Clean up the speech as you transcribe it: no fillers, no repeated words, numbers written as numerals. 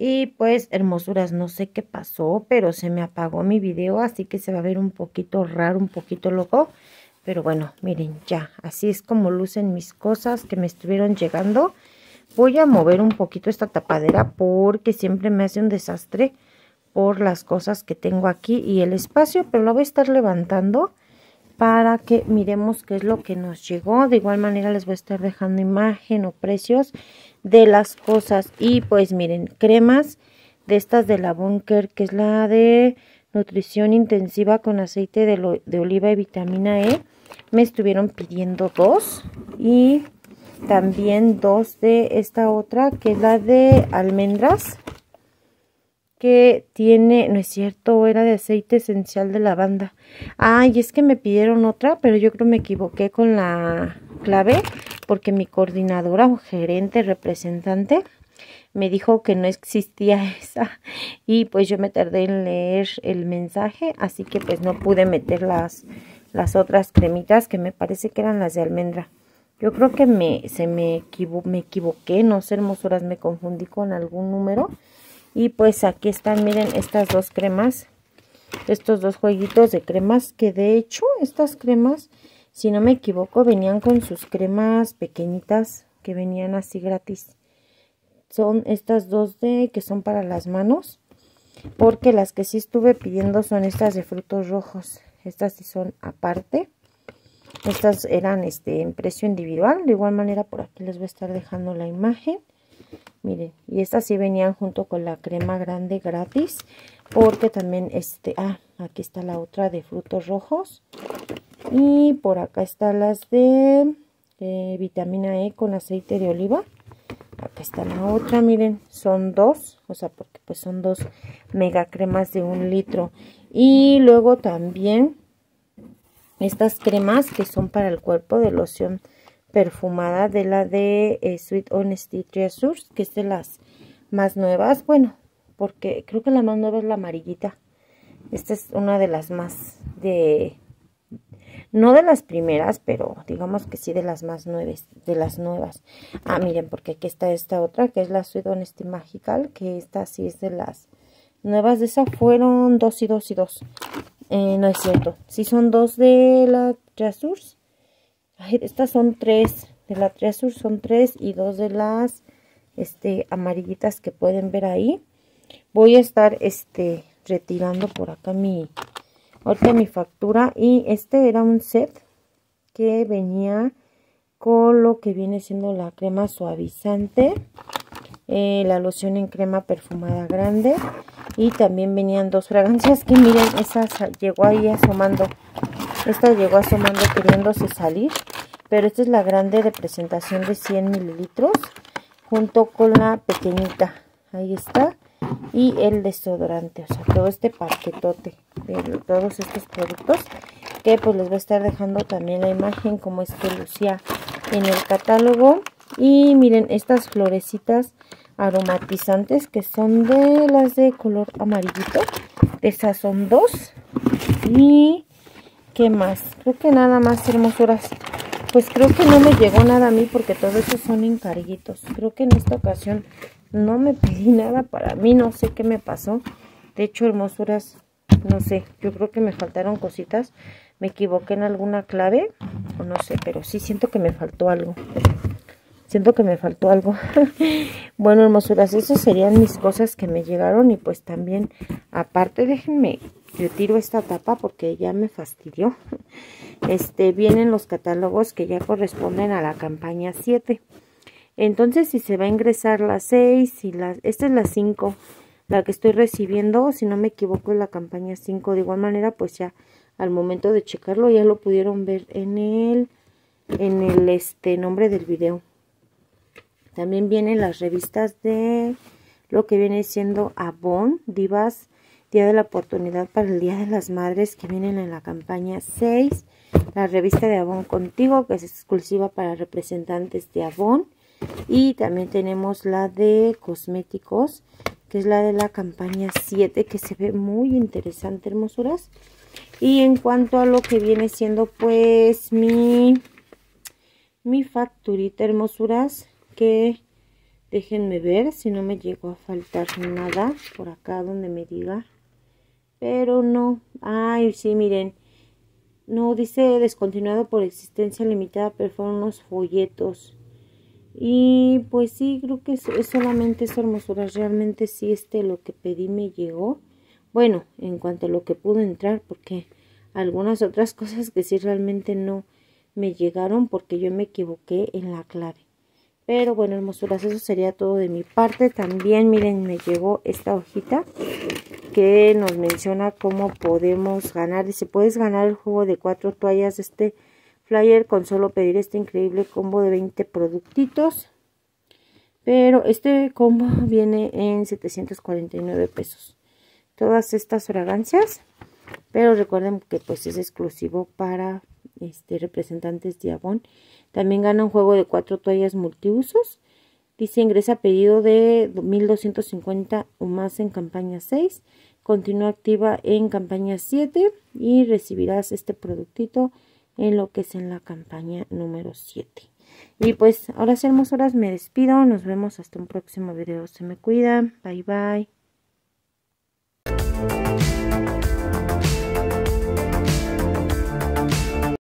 Y pues, hermosuras, no sé qué pasó, pero se me apagó mi video, así que se va a ver un poquito raro, un poquito loco. Pero bueno, miren, ya, así es como lucen mis cosas que me estuvieron llegando. Voy a mover un poquito esta tapadera porque siempre me hace un desastre por las cosas que tengo aquí y el espacio, pero lo voy a estar levantando para que miremos qué es lo que nos llegó. De igual manera les voy a estar dejando imagen o precios de las cosas. Y pues miren, cremas de estas de la Bunker, que es la de nutrición intensiva con aceite de oliva y vitamina E. Me estuvieron pidiendo dos, y también dos de esta otra, que es la de almendras, que tiene, no es cierto, era de aceite esencial de lavanda. Y es que me pidieron otra, pero yo creo me equivoqué con la clave, porque mi coordinadora o gerente, representante, me dijo que no existía esa, y pues yo me tardé en leer el mensaje, así que pues no pude meter las otras cremitas, que me parece que eran las de almendra. Yo creo que me equivoqué, no sé, hermosuras, me confundí con algún número. Y pues aquí están, miren, estas dos cremas, estos dos jueguitos de cremas, que de hecho estas cremas, si no me equivoco, venían con sus cremas pequeñitas, que venían así gratis. Son estas dos que son para las manos, porque las que sí estuve pidiendo son estas de frutos rojos. Estas sí son aparte. Estas eran en precio individual. De igual manera por aquí les voy a estar dejando la imagen. Miren, y estas sí venían junto con la crema grande gratis, porque también aquí está la otra de frutos rojos, y por acá están las de vitamina E con aceite de oliva. Acá está la otra, miren, son dos, o sea, porque pues son dos mega cremas de 1 litro. Y luego también estas cremas que son para el cuerpo, de loción perfumada, de la de Sweet Honesty Treasures, que es de las más nuevas. Bueno, porque creo que la más nueva es la amarillita. Esta es una de las más no de las primeras, pero digamos que sí de las más nuevas, de las nuevas. Miren, porque aquí está esta otra, que es la Sweet Honesty Magical, que esta sí es de las nuevas. De esa fueron 2 y 2 y 2. No es cierto, sí son 2 de la Treasures. Estas son 3, de la Treasure son 3, y 2 de las amarillitas que pueden ver ahí. Voy a estar retirando por acá mi factura, y era un set que venía con lo que viene siendo la crema suavizante, la loción en crema perfumada grande, y también venían 2 fragancias que miren, esa llegó ahí asomando. Esta llegó asomando queriéndose salir, pero esta es la grande de presentación de 100 mililitros, junto con la pequeñita. Ahí está. Y el desodorante, o sea, todo este paquetote de todos estos productos, que pues les voy a estar dejando también la imagen como es que lucía en el catálogo. Y miren, estas florecitas aromatizantes, que son de las de color amarillito. Esas son 2. Y ¿qué más? Creo que nada más, hermosuras. Pues creo que no me llegó nada a mí, porque todos esos son encarguitos. Creo que en esta ocasión no me pedí nada para mí, no sé qué me pasó. De hecho, hermosuras, no sé, yo creo que me faltaron cositas. Me equivoqué en alguna clave, o no sé, pero sí siento que me faltó algo. Siento que me faltó algo. Bueno, hermosuras, esas serían mis cosas que me llegaron. Y pues también, aparte, déjenme retiro esta tapa porque ya me fastidió. Vienen los catálogos que ya corresponden a la campaña 7. Entonces, si se va a ingresar la 6 y esta es la 5, la que estoy recibiendo, si no me equivoco, es la campaña 5. De igual manera, pues ya al momento de checarlo ya lo pudieron ver en el nombre del video. También vienen las revistas de lo que viene siendo Avon, Divas, Día de la Oportunidad para el Día de las Madres, que vienen en la campaña 6. La revista de Avon Contigo, que es exclusiva para representantes de Avon. Y también tenemos la de cosméticos, que es la de la campaña 7, que se ve muy interesante, hermosuras. Y en cuanto a lo que viene siendo pues mi facturita, hermosuras, que Déjenme ver si no me llegó a faltar nada por acá donde me diga. Pero no. Ay, sí, miren. No, dice descontinuado por existencia limitada, pero fueron unos folletos. Y pues sí, creo que es solamente eso, hermosuras. Realmente sí, lo que pedí me llegó. Bueno, en cuanto a lo que pudo entrar, porque algunas otras cosas que sí realmente no me llegaron porque yo me equivoqué en la clave. Pero bueno, hermosuras, eso sería todo de mi parte. También, miren, me llegó esta hojita que nos menciona cómo podemos ganar. Dice, puedes ganar el juego de 4 toallas de este flyer con solo pedir este increíble combo de 20 productitos. Pero este combo viene en 749 pesos. Todas estas fragancias. Pero recuerden que pues es exclusivo para representantes de Avon. También gana un juego de 4 toallas multiusos. Dice ingresa pedido de 1250 o más en campaña 6. Continúa activa en campaña 7 y recibirás este productito en lo que es en la campaña número 7. Y pues ahora sí, hermosuras, me despido. Nos vemos hasta un próximo video. Se me cuidan. Bye bye.